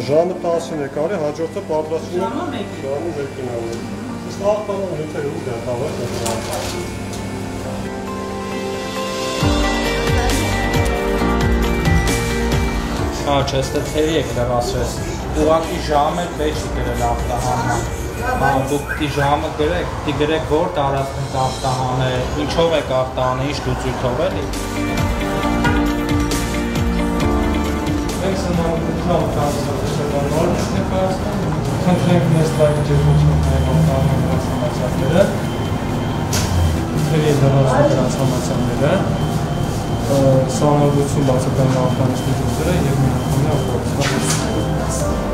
Ժամը 10-ին է կարի, հաջորդը պատրաստվում ժամը 1-ին անել։ Իսկ աղբանում հետը ուր է տավակ է։ Չես թե թերի եք լրասրես, ուղակի ժամ է պետք չի գրել աղտահանման, դուք դի ժամը գրեք, դի գրեք որ տարածքն եք աղտահանել, ինչով եք աղտահանել, ինչ լուծույթով էլի։ Մենք սննդամթերքի կազմակերպություններում նորմեր ներկայացնում, խնդրենք մեզ տալ ջերմությունների արտադրությունները, թերի լրացման իրացմանները, սանրություն բացակայում արտադրությունները և միանգամյա օբյեկտները։